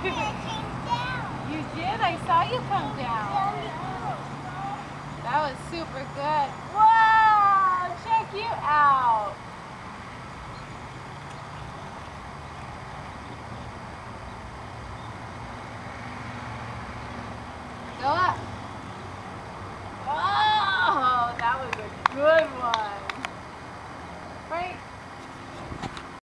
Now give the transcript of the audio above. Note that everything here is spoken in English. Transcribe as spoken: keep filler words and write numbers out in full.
You did? I saw you come down. That was super good. Whoa! Check you out.